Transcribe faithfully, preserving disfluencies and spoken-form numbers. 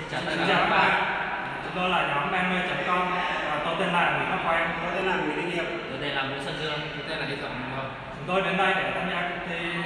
Xin chào tất Xin cả chào các các bạn. bạn, chúng tôi là nhóm đam mê chấm com và tôi tên là Nguyễn Ngọc Quang. Tôi tên là Nguyễn Đình Hiệp. Tôi tên là Vũ Xuân Dương. Tôi tên là Lê Trọng Hồng. Chúng tôi đến đây để tham gia cuộc thi